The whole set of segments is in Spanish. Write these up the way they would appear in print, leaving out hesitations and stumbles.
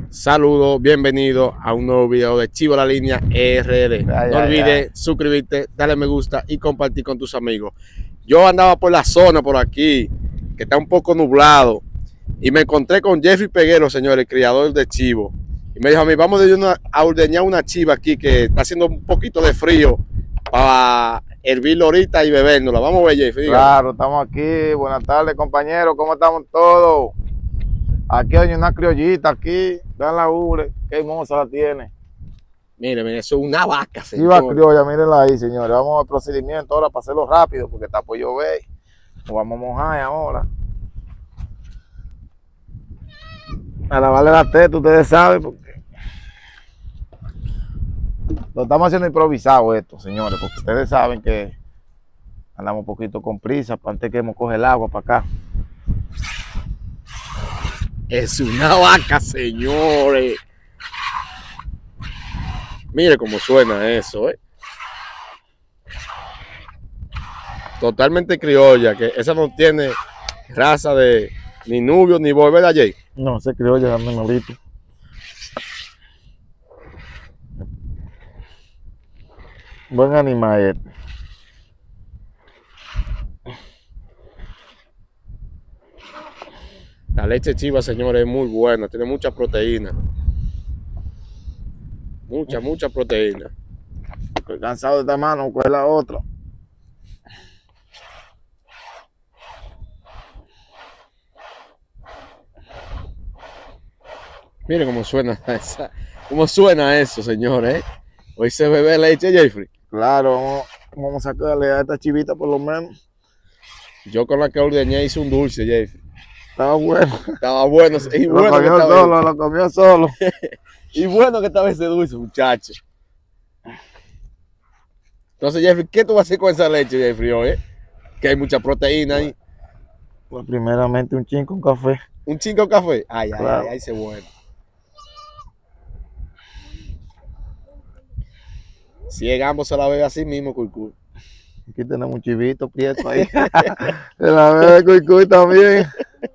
Saludos, bienvenidos a un nuevo video de Chivo La Línea RD. No olvides suscribirte, darle me gusta y compartir con tus amigos. Yo andaba por la zona por aquí, que está un poco nublado, y me encontré con Jeffrey Peguero, señor, el criador de chivo. Y me dijo a mí, vamos a ordeñar una chiva aquí, que está haciendo un poquito de frío, para hervirlo ahorita y bebérnosla. Vamos a ver, Jeffrey. Claro, estamos aquí. Buenas tardes, compañeros. ¿Cómo estamos todos? Aquí hay una criollita aquí. Vean la ubre. Qué hermosa la tiene. Mire, eso es una vaca, señor. Chiva criolla, mírenla ahí, señores. Vamos al procedimiento ahora para hacerlo rápido, porque está por llover. Nos vamos a mojar ahora. A lavarle la teta, ustedes saben, porque lo estamos haciendo improvisado esto, señores, porque ustedes saben que andamos un poquito con prisa para antes que hemos coger el agua para acá. Es una vaca, señores. Mire cómo suena eso, Totalmente criolla, que esa no tiene raza de ni nubio ni boy, ¿verdad, Jay? No, se criolla, dame malito. Buen animal este. La leche chiva, señores, es muy buena, tiene mucha proteína. Mucha proteína. Estoy cansado de esta mano, coger la otra. Mire cómo suena eso, señores. Hoy se bebe leche, Jeffrey. Claro, vamos a sacarle a esta chivita por lo menos. Yo con la que ordeñé hice un dulce, Jeffrey. Estaba bueno. Estaba bueno. Y Lo comió solo. Y bueno que estaba ese dulce, muchacho. Entonces, Jeffrey, ¿qué tú vas a hacer con esa leche, Jeffrey, hoy? Que hay mucha proteína ahí. Pues primeramente un chin con café. ¿Un chin con café? Ay, claro. ay, se bueno. Si es Gambo, se la bebe así mismo, Curcur. Aquí tenemos un chivito prieto ahí. Se la bebe Curcur también.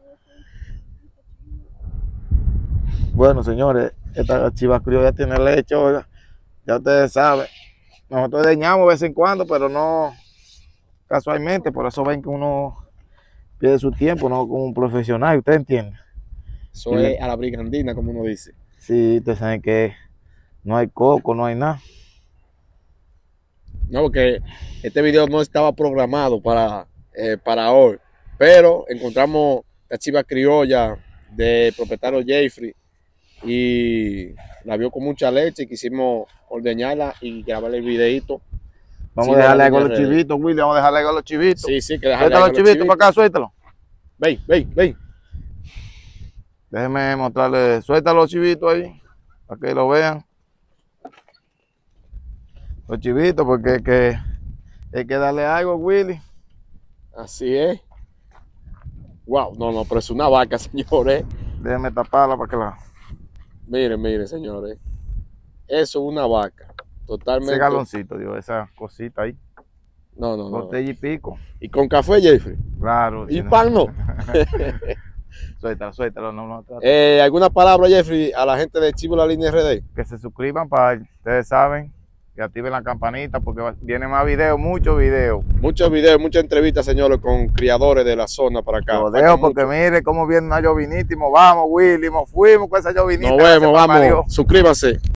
Bueno, señores, esta chiva criolla tiene leche, oiga. Ya ustedes saben. Nosotros ordeñamos de vez en cuando, pero no casualmente. Por eso ven que uno pierde su tiempo, no como un profesional, ¿usted entiende? Eso es a la brigandina, como uno dice. Sí, ustedes saben que no hay coco, no hay nada. No, porque este video no estaba programado para hoy, pero encontramos la chiva criolla de propietario Jeffrey y la vio con mucha leche y quisimos ordeñarla y grabarle el videito. Vamos a dejarle algo a los chivitos, Willy, vamos a dejarle algo a los chivitos. Sí, que dejarle algo a los chivitos para acá, suéltalo. Ven. Déjenme mostrarle, suelta los chivitos ahí, para que lo vean. Los chivitos, porque hay que darle algo, Willy. Así es. Wow, no, pero es una vaca, señores. Déjenme taparla para que la... Mire, señores. Eso es una vaca. Totalmente. Ese galoncito, Dios, esa cosita ahí. No. Botella y pico. ¿Y con café, Jeffrey? Claro. ¿Y pan no? Suéltalo, no. ¿Alguna palabra, Jeffrey, a la gente de Chivo La Línea RD? Que se suscriban para, ustedes saben, que activen la campanita porque vienen más videos, muchos videos. Muchos videos, muchas entrevistas, señores, con criadores de la zona para acá. Lo dejo porque mire cómo viene una llovinísima. Vamos, Willy, fuimos con esa llovinita. Nos vemos, vamos. Suscríbanse.